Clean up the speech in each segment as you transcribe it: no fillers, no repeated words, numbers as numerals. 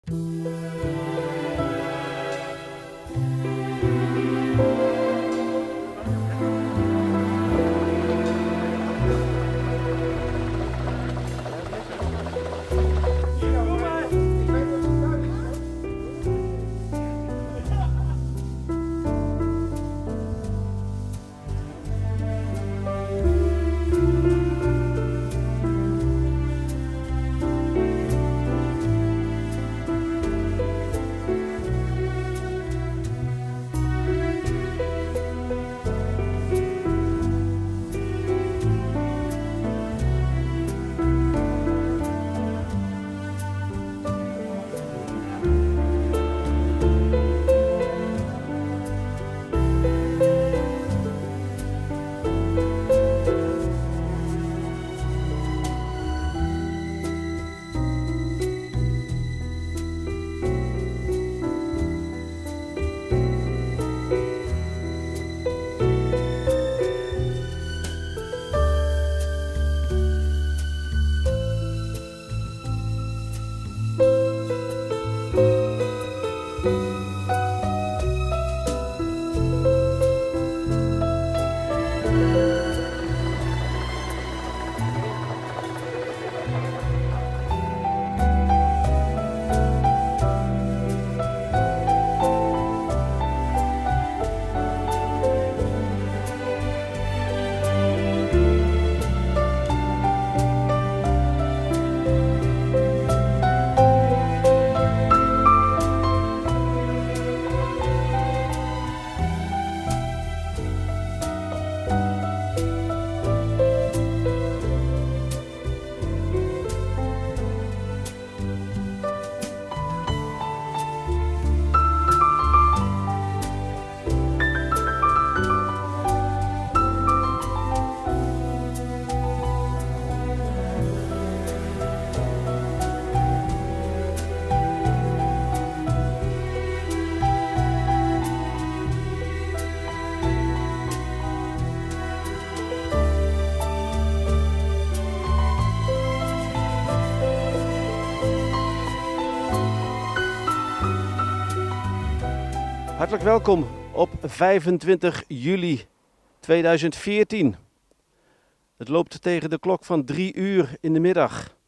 Hartelijk welkom op 25 juli 2014. Het loopt tegen de klok van 3 uur in de middag.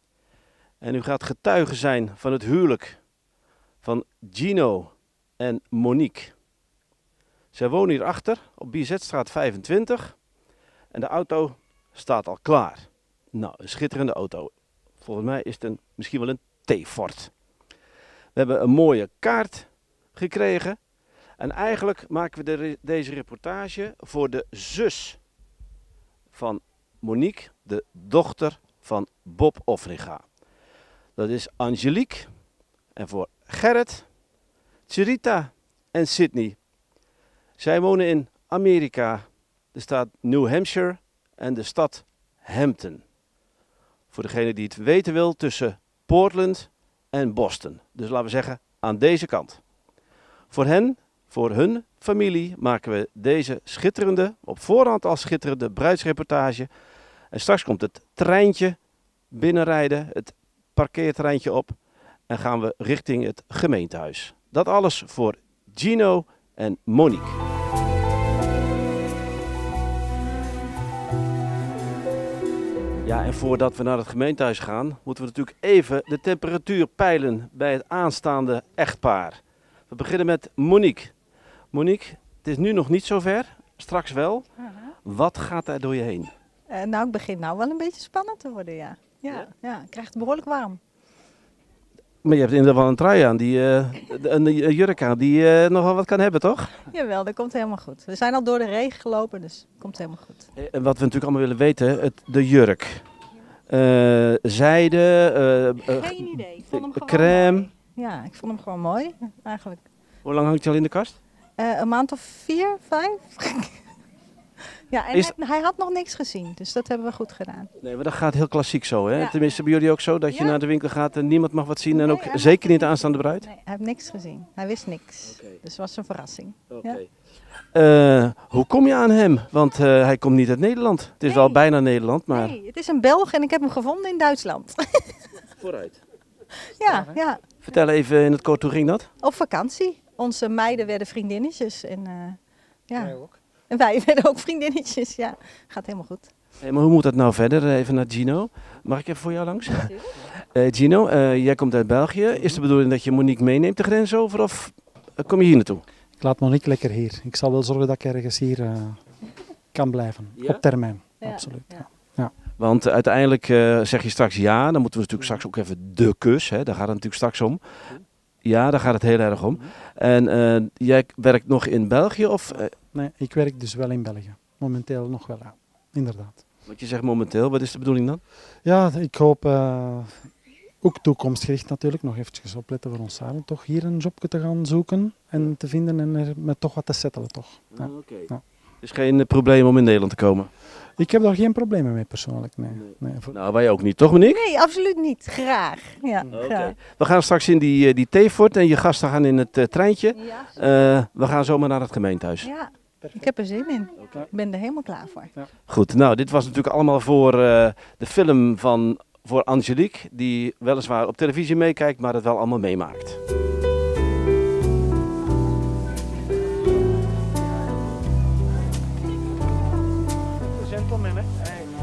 En u gaat getuige zijn van het huwelijk van Gino en Monique. Zij wonen hierachter op BZ-straat 25 en de auto staat al klaar. Nou, een schitterende auto. Volgens mij is het misschien wel een T-Ford. We hebben een mooie kaart gekregen. En eigenlijk maken we deze reportage voor de zus van Monique, de dochter van Bob Offringa. Dat is Angelique. En voor Gerrit, Cherita en Sydney. Zij wonen in Amerika, de staat New Hampshire en de stad Hampton. Voor degene die het weten wil, tussen Portland en Boston. Dus laten we zeggen aan deze kant. Voor hun familie maken we deze schitterende, op voorhand al schitterende bruidsreportage. En straks komt het treintje binnenrijden, het parkeertreintje op. En gaan we richting het gemeentehuis. Dat alles voor Gino en Monique. Ja, en voordat we naar het gemeentehuis gaan, moeten we natuurlijk even de temperatuur peilen bij het aanstaande echtpaar. We beginnen met Monique. Monique, het is nu nog niet zover, straks wel. Wat gaat daar door je heen? Nou, ik begin nou wel een beetje spannend te worden, ja. Ja, ik krijg het behoorlijk warm. Maar je hebt inderdaad wel een trui aan, een jurk aan, die nogal wat kan hebben, toch? Jawel, dat komt helemaal goed. We zijn al door de regen gelopen, dus het komt helemaal goed. En wat we natuurlijk allemaal willen weten, de jurk. Zijde, geen idee, ik vond hem gewoon crème. mooi. Ja, ik vond hem gewoon mooi, eigenlijk. Hoe lang hangt hij al in de kast? Een maand of 4, 5. Ja, en hij had nog niks gezien, dus dat hebben we goed gedaan. Nee, maar dat gaat heel klassiek zo, hè? Ja. Tenminste, bij jullie ook zo, dat je naar de winkel gaat en niemand mag wat zien en ook hij zeker niet de aanstaande bruid? Nee, hij heeft niks gezien. Hij wist niks. Oké. Dus het was een verrassing. Oké. Hoe kom je aan hem? Want hij komt niet uit Nederland. Het is wel bijna Nederland, maar... Nee, het is een Belg en ik heb hem gevonden in Duitsland. Vooruit. Ja, ja. Vertel even in het kort, hoe ging dat? Op vakantie. Onze meiden werden vriendinnetjes. En, ja. Wij ook. En wij werden ook vriendinnetjes. Ja, gaat helemaal goed. Hey, maar hoe moet dat nou verder? Even naar Gino. Mag ik even voor jou langs? Gino, jij komt uit België. Is de bedoeling dat je Monique meeneemt de grens over of kom je hier naartoe? Ik laat Monique lekker hier. Ik zal wel zorgen dat ik ergens hier kan blijven. Ja? Op termijn, Ja, absoluut. ja. Ja. Want uiteindelijk zeg je straks ja, dan moeten we natuurlijk straks ook even de kus. Hè? Daar gaat het natuurlijk straks om. Ja, daar gaat het heel erg om. En jij werkt nog in België of... Nee, ik werk dus wel in België. Momenteel nog wel, ja. Inderdaad. Wat je zegt momenteel, wat is de bedoeling dan? Ja, ik hoop ook toekomstgericht natuurlijk nog eventjes opletten voor ons samen. Toch hier een jobje te gaan zoeken en te vinden en er met toch wat te settelen toch. Ja. Okay. Ja. Dus geen probleem om in Nederland te komen? Ik heb daar geen problemen mee persoonlijk, nee. Nou, wij ook niet, toch Monique? Nee, absoluut niet. Graag. Ja, graag. We gaan straks in die theefort en je gasten gaan in het treintje. Ja, We gaan zomaar naar het gemeentehuis. ja, ik heb er zin in. Ik ben er helemaal klaar voor. Goed, nou dit was natuurlijk allemaal voor de film voor Angelique. Die weliswaar op televisie meekijkt, maar het wel allemaal meemaakt. Gentleman, hè?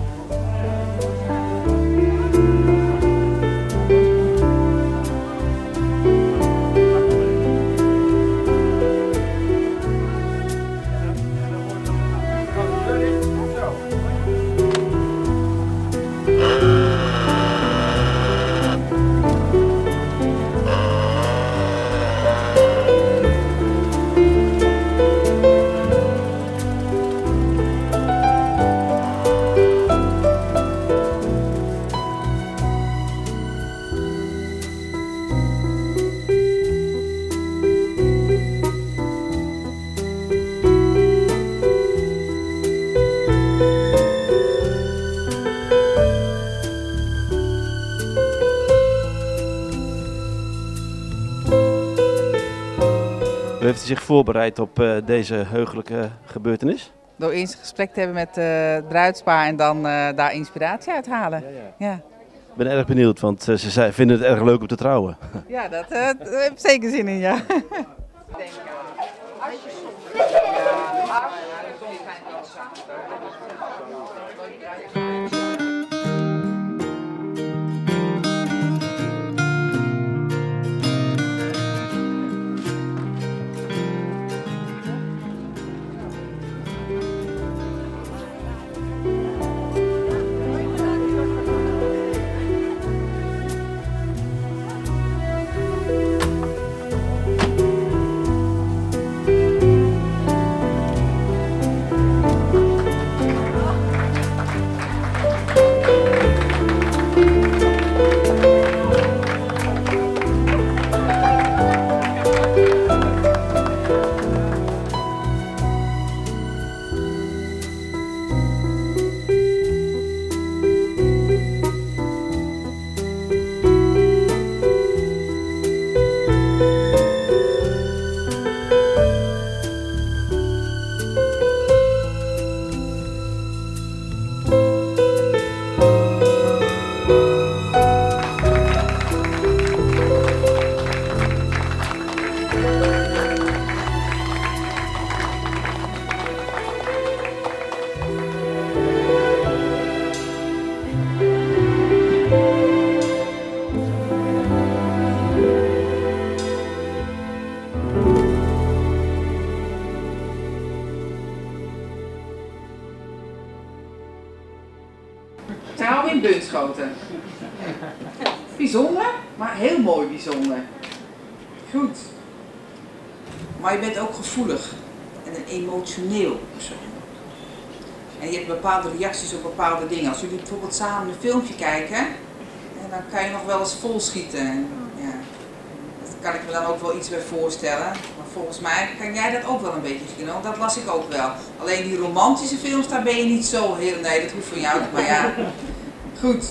Hoe heeft u zich voorbereid op deze heugelijke gebeurtenis? Door eens een gesprek te hebben met het bruidspaar en dan daar inspiratie uit halen. Ja. Ik ben erg benieuwd, want ze vinden het erg leuk om te trouwen. Ja, daar heb ik zeker zin in, ja. Zijn alweer in Bunschoten. Bijzonder, maar heel mooi bijzonder. Goed. Maar je bent ook gevoelig en een emotioneel persoon. En je hebt bepaalde reacties op bepaalde dingen. Als jullie bijvoorbeeld samen een filmpje kijken, en dan kan je nog wel eens volschieten. En, ja, daar kan ik me dan ook wel iets bij voorstellen. Maar volgens mij kan jij dat ook wel een beetje, Gino. Dat las ik ook wel. Alleen die romantische films, daar ben je niet zo heel... Nee, dat hoeft van jou niet, maar ja. Goed.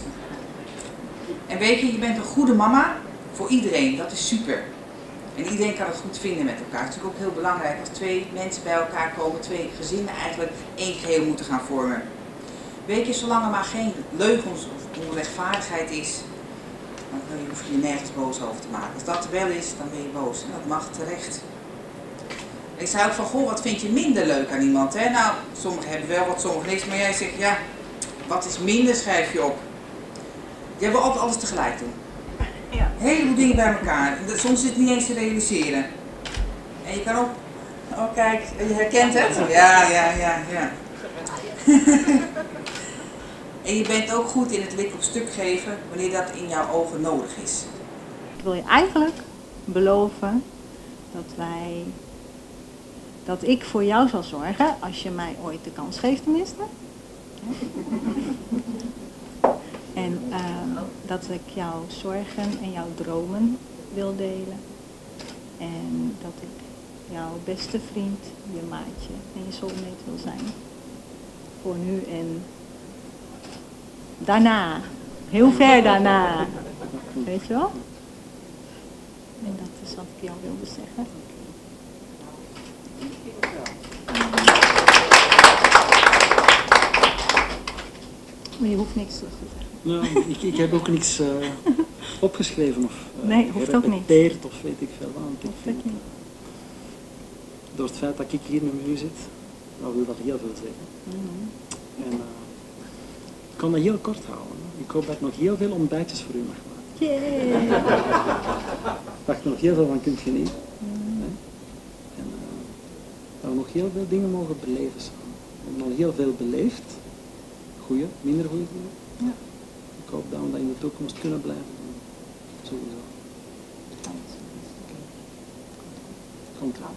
En weet je, je bent een goede mama voor iedereen. Dat is super. En iedereen kan het goed vinden met elkaar. Het is natuurlijk ook heel belangrijk als twee mensen bij elkaar komen, twee gezinnen eigenlijk één geheel moeten gaan vormen. Weet je, zolang er maar geen leugens of onrechtvaardigheid is, Dan hoef je je nergens boos over te maken. Als dat er wel is, dan ben je boos. En dat mag terecht. Ik zei ook van, goh, wat vind je minder leuk aan iemand? Hè? Nou, sommigen hebben wel wat, sommigen niks. Maar jij zegt, ja, wat is minder, schrijf je op. Jij wil altijd alles tegelijk doen. Ja. Een heleboel dingen bij elkaar. Soms is het niet eens te realiseren. En je kan ook... Oh, kijk, je herkent het? Ja. En je bent ook goed in het lik op stuk geven wanneer dat in jouw ogen nodig is. Ik wil je eigenlijk beloven dat ik voor jou zal zorgen als je mij ooit de kans geeft tenminste. En dat ik jouw zorgen en jouw dromen wil delen. En dat ik jouw beste vriend, je maatje en je soulmate wil zijn. Voor nu en daarna. Heel ver daarna. Weet je wel? En dat is wat ik jou wilde zeggen. Maar je hoeft niks terug te zeggen. Nou, ik heb ook niks opgeschreven of Nee, hoeft ook niet. gerepeteerd of weet ik veel wat. Hoeft ook niet. Door het feit dat ik hier met u zit, dan wil dat heel veel zeggen. En ik kan dat heel kort houden. Ik hoop dat ik nog heel veel ontbijtjes voor u mag maken. Yeah. Dat je nog heel veel van kunt genieten. En dat we nog heel veel dingen mogen beleven samen. We hebben al heel veel beleefd. Goeie, minder goede dingen. Ja. Ik hoop dat we dat in de toekomst kunnen blijven doen. Sowieso. Komt er.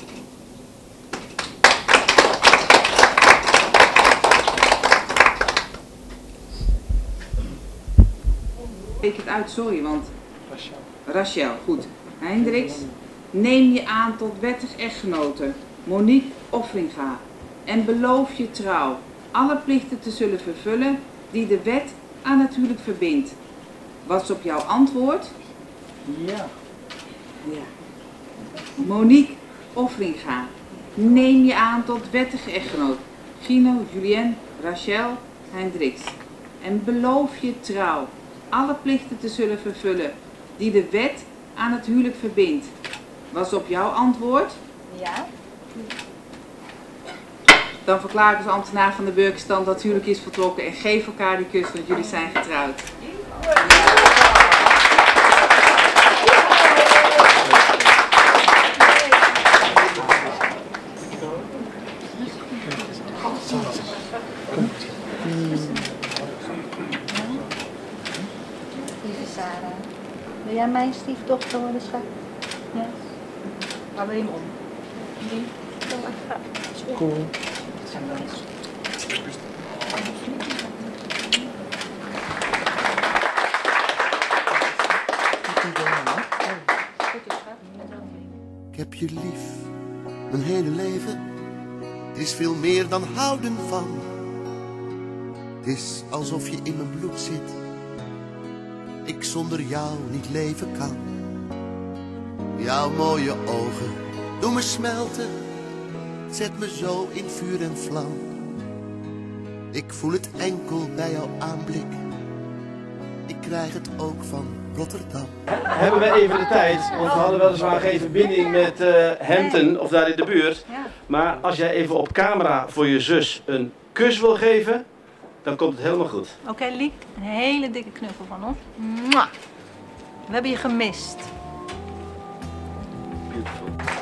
Ik het uit, sorry, want... Rachel, goed. Hendricks, neem je aan tot wettig echtgenote, Monique Offringa, en beloof je trouw alle plichten te zullen vervullen die de wet aan het huwelijk verbindt. Wat is op jouw antwoord? Ja. Monique Offringa, neem je aan tot wettige echtgenoot, Gino, Julien, Rachel, Hendricks, en beloof je trouw alle plichten te zullen vervullen die de wet aan het huwelijk verbindt. Was op jouw antwoord? Ja. Dan verklaar ik als ambtenaar van de burgerstand dat het huwelijk is voltrokken en geef elkaar die kus, want jullie zijn getrouwd. Lieve Sarah, wil jij mijn stiefdochter worden, schat? Ja. Maar wil je hem om? Die? Cool. Ik heb je lief, mijn hele leven. Het is veel meer dan houden van. Het is alsof je in mijn bloed zit. Ik zonder jou niet leven kan. Jouw mooie ogen doen me smelten. Zet me zo in vuur en vlam. Ik voel het enkel bij jouw aanblik. Ik krijg het ook van Rotterdam. Hebben we even de tijd, want we hadden weliswaar geen verbinding met Hampton of daar in de buurt. Ja. Maar als jij even op camera voor je zus een kus wil geven, dan komt het helemaal goed. Oké, Liek, een hele dikke knuffel van ons. Mwah. We hebben je gemist. Beautiful.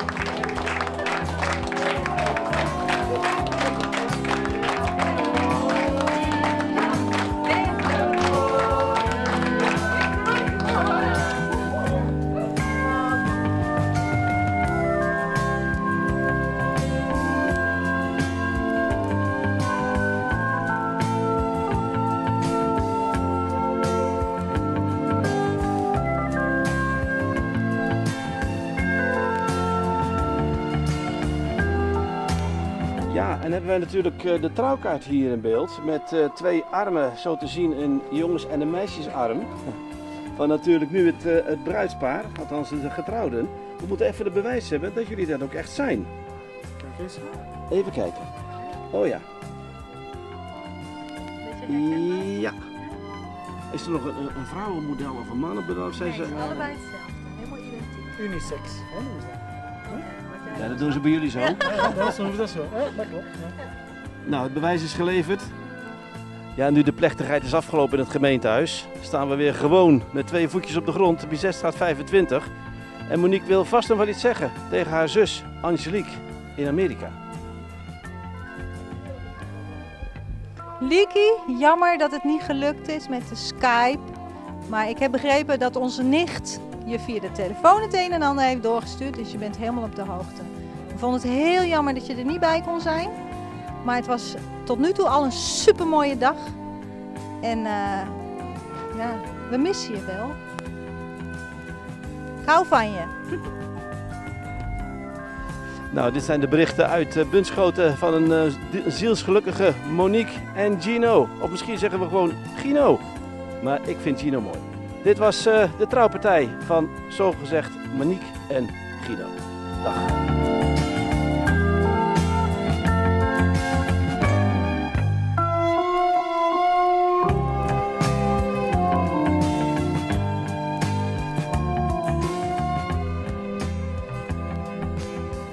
Ja, en hebben wij natuurlijk de trouwkaart hier in beeld met twee armen, zo te zien een jongens- en een meisjesarm. Van natuurlijk nu het bruidspaar, althans de getrouwden. We moeten even de bewijs hebben dat jullie dat ook echt zijn. Kijk eens. Even kijken. Oh ja. Ja. Is er nog een vrouwenmodel of een mannenmodel? Zijn ze... allebei hetzelfde. Helemaal identiek. Unisex. Hè, noemen ze dat. Ja, dat doen ze bij jullie zo. Ja, dat is zo. Ja, dat klopt. Ja. Nou, het bewijs is geleverd. Ja, nu de plechtigheid is afgelopen in het gemeentehuis, staan we weer gewoon met 2 voetjes op de grond op Bizetstraat 25. En Monique wil vast nog wel iets zeggen tegen haar zus Angelique in Amerika. Lieke, jammer dat het niet gelukt is met de Skype. Maar ik heb begrepen dat onze nicht je via de telefoon het een en ander heeft doorgestuurd. Dus je bent helemaal op de hoogte. We vonden het heel jammer dat je er niet bij kon zijn. Maar het was tot nu toe al een super mooie dag. En ja, we missen je wel. Ik hou van je. Nou, dit zijn de berichten uit Bunschoten van een zielsgelukkige Monique en Gino. Of misschien zeggen we gewoon Gino. Maar ik vind Gino mooi. Dit was de trouwpartij van zogezegd Monique en Gino. Dag.